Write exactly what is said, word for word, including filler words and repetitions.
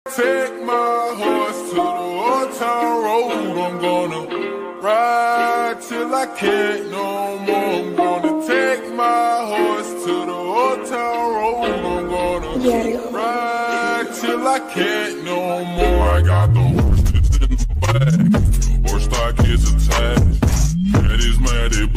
Take my horse to the old town road. I'm gonna ride till I can't no more. I'm gonna take my horse to the old town road. I'm gonna ride till I can't no more. I got the horses in the back, horse stock is attached.